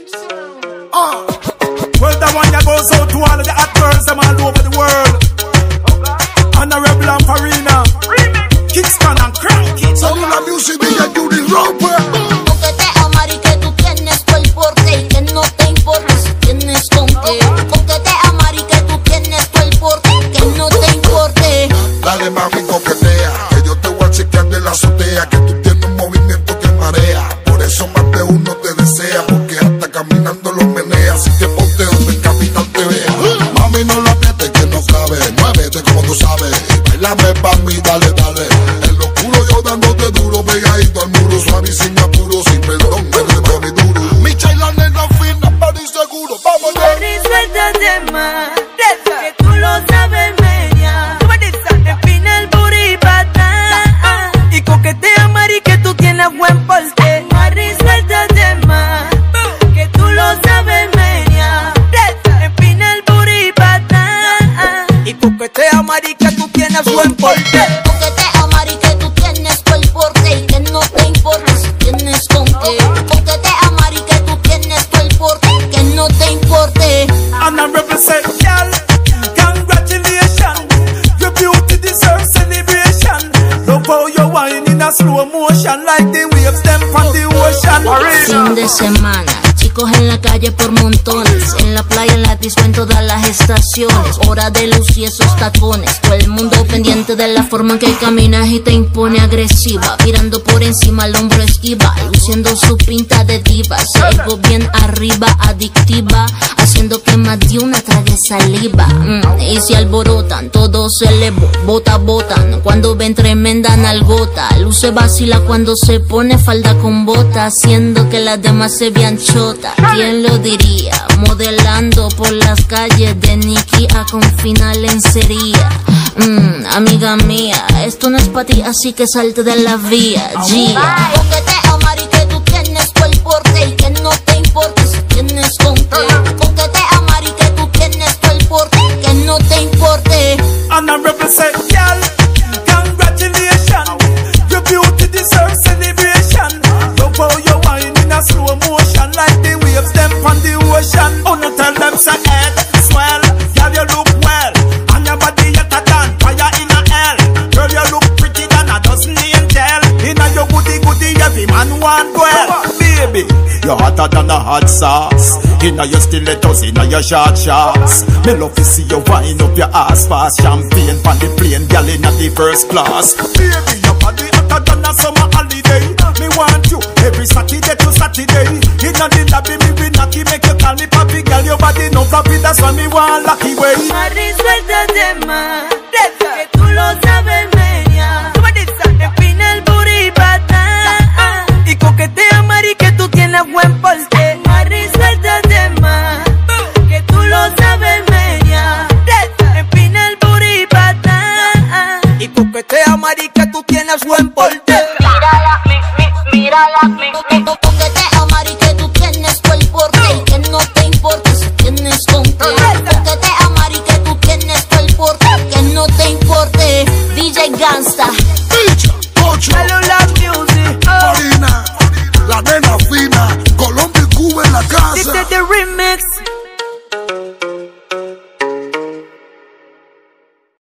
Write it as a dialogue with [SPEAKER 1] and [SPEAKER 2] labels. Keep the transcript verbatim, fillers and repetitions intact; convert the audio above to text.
[SPEAKER 1] Uh. Well, the one that goes out to all of the hot girls, them all over the world. Honorable and Karmina, Kingston and Crank It.
[SPEAKER 2] Solo la music de Unic rompe.
[SPEAKER 3] Coquetea, mari, que tú tienes todo el porte y que no te importa si tienes con qué. Coquetea, mari, que tú tienes todo el porte y que no te importe.
[SPEAKER 2] Dale, mami, coquetea, que yo te voy a chequear de la azotea, que tú tienes un movimiento que marea. Por eso más de uno te desea, porque hasta caminando lo menea. Así que ponte donde el capitán te vea. Mami, no la aprietes que no cabe, muévete como tú sabes. Bailame pa' mí, dale, dale. En lo oscuro yo dándote duro, pegadito al muro, suave y sin apuro, sin perdón, verde, mami, duro. Micha y la nena fina, para ir seguro, vamos allá.
[SPEAKER 4] Mari, suéltate más, que tú lo sabes media. Empina el booty pata y coquetea, mari, que tú tienes buen porte. Mari, suéltate más, que tú lo sabes media. Empina el booty pata y coquetea, mari, que tú tienes buen porte.
[SPEAKER 3] Coquetea, mari, que tú tienes todo el porte y que no te importa si tienes con qué. Coquetea, mari, que tú tienes todo el porte y que no te importe.
[SPEAKER 1] And I represent y'all. Congratulations, your beauty deserves celebration. Love how you whine in a slow motion, like the waves them from the ocean.
[SPEAKER 3] Fin de semana, chicos en la calle por montones, en la playa, en la disco, en todas las estaciones. Hora de luz y esos tacones, todo el mundo pendiente de la forma en que caminas y te impone agresiva. Mirando por encima al hombro esquiva, luciendo su pinta de diva. Algo bien arriba, adictiva, haciendo que más de una trague saliva. mm, Y se alborotan, todos se le bota, botan cuando ven tremenda nalgota. Luce vacila cuando se pone falda con bota, haciendo que las demás se vean chota. ¿Quién lo diría? Modelando por las calles de Nicky a con final lencería. mm, Amiga mía, esto no es pa' ti, así que salte de la vía, Gia. Coquetea, mari, que tú tienes todo el porte y que no te importa si tienes con qué. Coquetea, mari, que tú tienes todo el porte y que no te importe.
[SPEAKER 1] And I represent y'all. Congratulations, your beauty deserves celebration. Love how you whine in a slow motion, like the waves them from the ocean. Oh, no, tell them say head swell, girl you look well, and your body hotter than fire in a hell. Girl you look pretty than a dozen angel. Inna your goody goody every man want well. Baby, you're hotter than a hot sauce. Inna your stilettos, inna your short shorts. Me love to see you wind up your ass fast. Champagne pon the plane, girl inna the first class. Baby, your body hotter than a summer holiday. Me want you every Saturday to Saturday. Inna the lobby, me be knocky, make you call me papi. Girl, your body no floppy, that's why me want lucky way.
[SPEAKER 4] Mari, suéltate más, que tú lo sabes media. Empina el booty pata y coquetea, mari, que tú tienes buen porte. Mari, suéltate más, que tú lo sabes media. Empina el booty pata y coquetea, mari, que tú tienes buen porte.
[SPEAKER 3] Mírala, mix, mix, mírala, mix, mix. Coquetea, mari, que tú tienes todo el porte y que no te importa si tienes con qué. Coquetea, mari, que tú tienes todo el porte y que no te importe. D J Gangsta.
[SPEAKER 2] Micha, Ocho,
[SPEAKER 4] Saludos, music.
[SPEAKER 2] Karmina, la nena fina, Colombia y Cuba en la casa.
[SPEAKER 4] This is the remix.